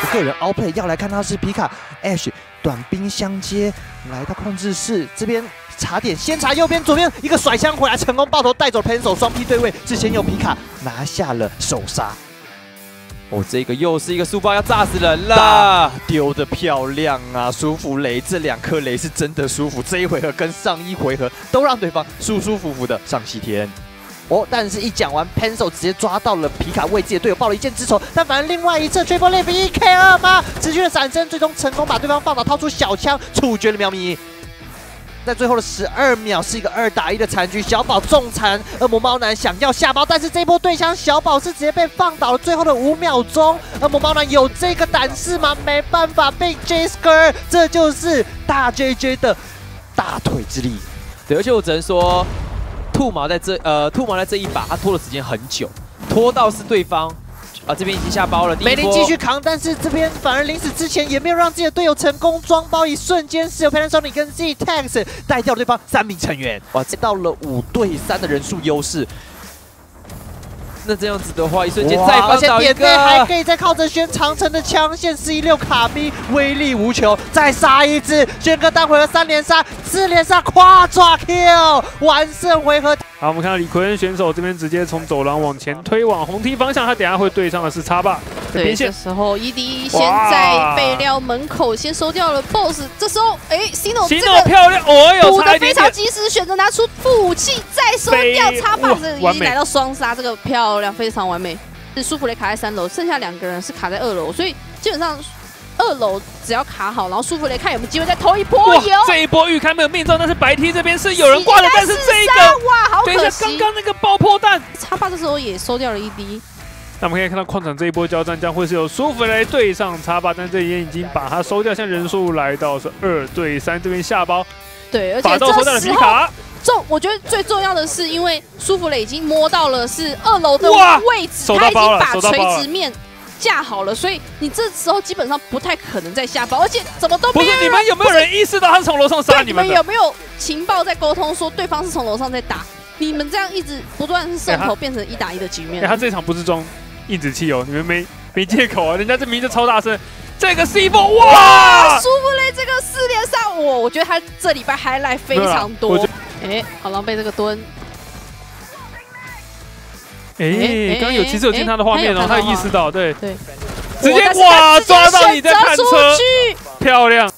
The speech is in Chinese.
个人 outplay， 要来看他是皮卡 Ash 短兵相接，来到控制室这边。 查点，先查右边，左边一个甩枪回来，成功爆头带走 Pencil， 双 P 对位，之前有皮卡拿下了首杀。 哦，这个又是一个书包要炸死人了， 丢的漂亮啊！舒服雷，这2颗雷是真的舒服，这一回合跟上一回合都让对方舒舒服服的上西天。 哦，但是一讲完 ，Pencil 直接抓到了皮卡，为自己的队友报了一箭之仇。但反而另外一侧 Triple Leaf 1K2吗？持续的闪身，最终成功把对方放倒，掏出小枪处决了喵咪。 在最后的12秒是一个2打1的残局，小宝重残，恶魔猫男想要下包，但是这一波对枪小宝是直接被放倒了。最后的5秒钟，恶魔猫男有这个胆识吗？没办法，被 J-Sker， 这就是大 JJ 的大腿之力。 对，而且我只能说，兔毛在这一把，他拖的时间很久，拖到是对方。 这边已经下包了， 梅林继续扛，但是这边反而临死之前也没有让自己的队友成功装包，一瞬间是由 Panasonic 跟 Z-Tax 带掉对方3名成员，哇，到了5对3的人数优势。 那这样子的话，一瞬间再放倒一个， 而且点内还可以再靠着轩长城的枪线416卡逼，威力无穷，再杀一只，轩哥单回合3连杀，4连杀跨抓 kill， 完胜回合。 好，我们看到李奎恩选手这边直接从走廊往前推往红梯方向，他等下会对上的是叉霸。 对，这时候 ED 先在备料门口先收掉了 BOSS， 这时候Sino 这个漂亮，哦哟， 补的非常及时，选择拿出副武器再收掉叉霸，这已经来到双杀，这个漂亮，非常完美。是舒芙蕾卡在3楼，剩下2个人是卡在2楼，所以基本上。 2楼只要卡好，然后舒芙蕾看有没有机会再投一波油。 这一波预开没有命中，但是白 T 这边是有人挂的，但是这个哇，好可惜！ 刚刚那个爆破弹， 叉霸这时候也收掉了ED。 那我们可以看到矿场这一波交战将会是由舒芙蕾对上叉霸，但这边已经把它收掉，现在人数来到是2对3，这边下包。 对，而且这收掉了皮卡。 我觉得最重要的是，因为舒芙蕾已经摸到了是2楼的位置，他已经把垂直面。 架好了，所以你这时候基本上不太可能再下包，而且怎么都没有。 不是你们有没有人意识到他是从楼上杀你们？ 你们有没有情报在沟通说对方是从楼上在打？你们这样一直不断是渗透，变成1打1的局面。 他这场不是装硬子气哦，你们没借口啊！人家这名字超大声，这个 C4 哇！ 舒芙蕾这个4连杀，我觉得他这礼拜highlight非常多。好狼狈这个蹲。 刚刚其实有见他的画面哦，他有意识到，对， 对， 直接哇抓到你在看车，漂亮。